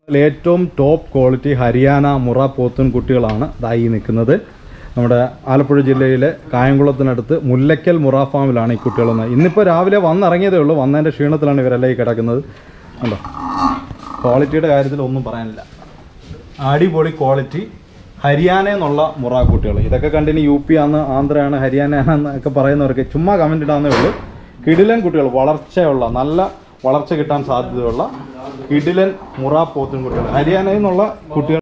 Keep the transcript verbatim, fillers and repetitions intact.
ഏറ്റവും top quality Haryana മുറ പോത്തുൻ കുട്ടികളാണ് ഇതായി നിൽക്കുന്നത്. നമ്മുടെ ആലപ്പുഴ ജില്ലയിലെ കായംകുളത്തിനടുത്ത് മുല്ലയ്ക്കൽ മുറ ഫാമിലാണ് ഈ കുട്ടികളെന്ന്. ഇന്നിപ്പോൾ രാവിലെ വന്നിറങ്ങിയതേ ഉള്ളൂ. വന്നതിൻ്റെ ക്ഷീണത്തിലാണ് ഇവരെല്ലാം ഈ കിടക്കുന്നത്. കണ്ടോ, ക്വാളിറ്റിയുടെ കാര്യത്തിൽ ഒന്നും പറയാനില്ല. അടിപൊളി ക്വാളിറ്റി ഹരിയാന എന്നുള്ള മുറ കുട്ടികൾ. ഇതൊക്കെ കണ്ടിന് യു പി ആണ്, ആന്ധ്രയാണ്, ഹരിയാന എന്നൊക്കെ പറയുന്നവർക്ക് ചുമ്മാ കമൻറ്റ് ഇടാന്നേ ഉള്ളൂ. കിടിലൻ കുട്ടികൾ, വളർച്ചയുള്ള, നല്ല വളർച്ച കിട്ടാൻ സാധ്യതയുള്ള കിടിലൻ മുറ പോത്തുൻ കുട്ടികൾ, ഹരിയാനയിൽ നിന്നുള്ള കുട്ടികൾ.